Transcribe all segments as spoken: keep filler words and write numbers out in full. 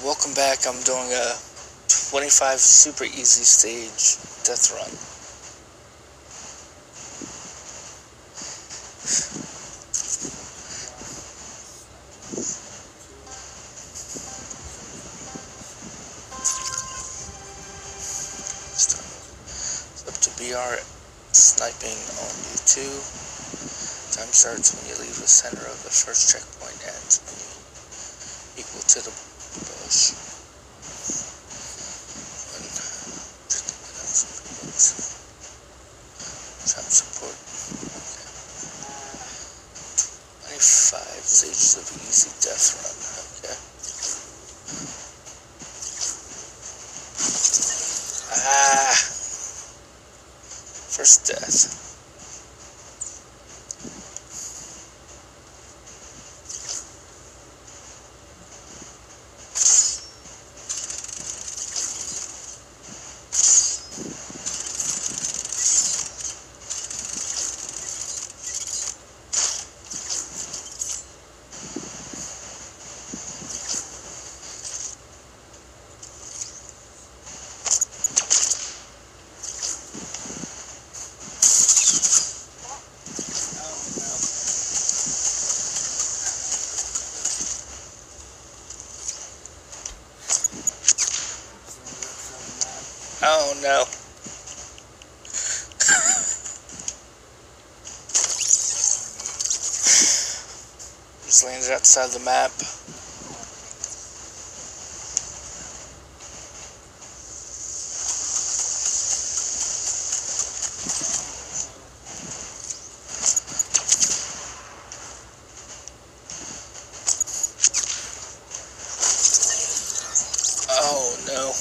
welcome back. I'm doing a twenty-five super easy stage death run. It's up to B R sniping on you two. Time starts when you leave the center of the first checkpoint, ends when you equal to the bush. When time support. twenty-five stages of easy death run. Okay. Ah, first death. Oh no. Just landed outside the map. Oh no.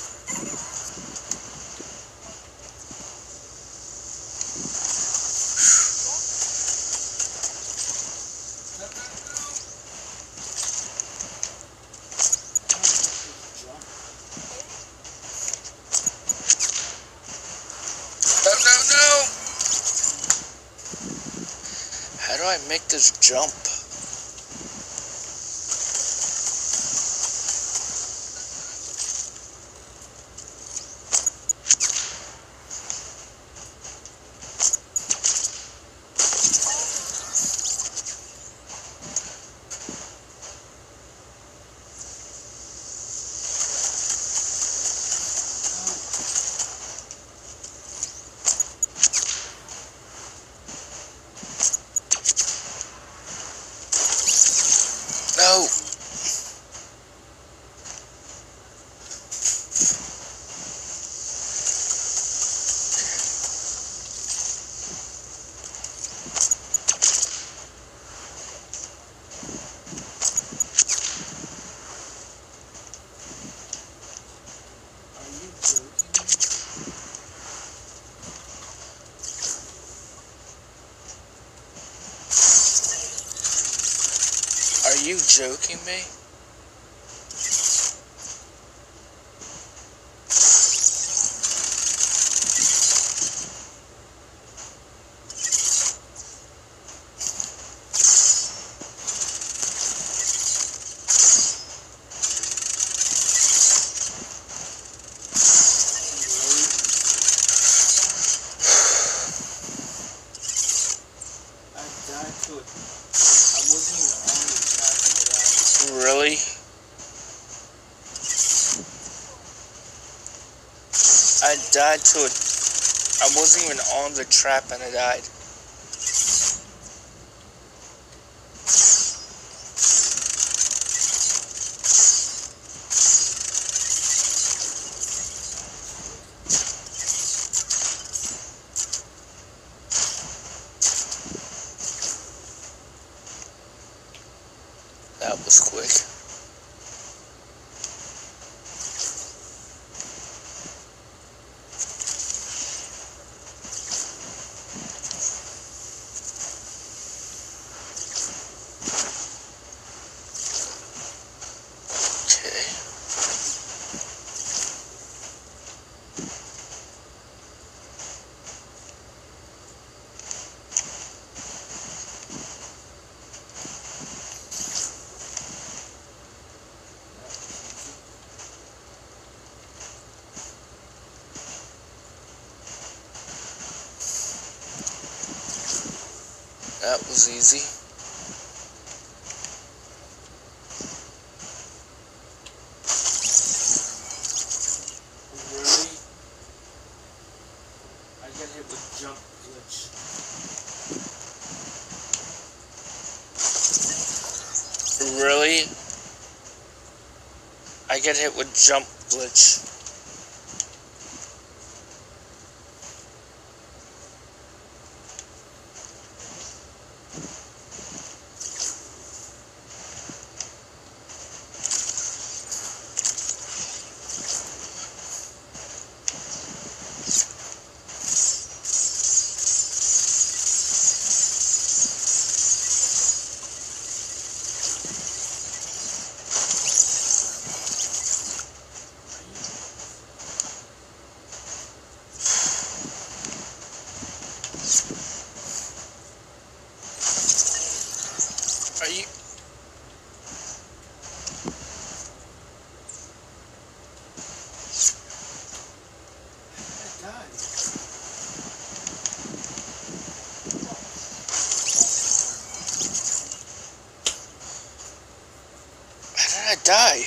How do I make this jump? No! Are you joking me? Really? I died to it. I wasn't even on the trap and I died. That was quick. was easy. Really? I get hit with jump glitch. Really? I get hit with jump glitch. Are you? I died. How did I die?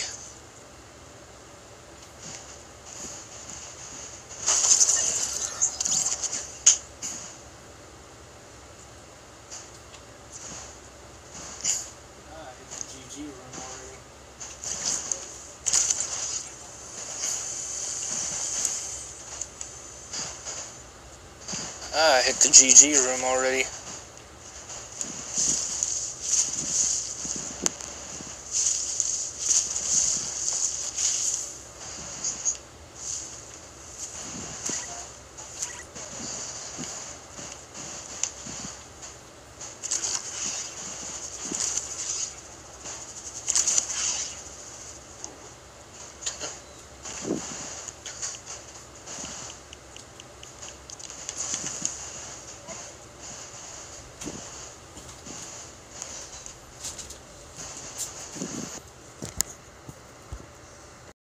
Ah, I hit the G G room already. Ah, I hit the G G room already.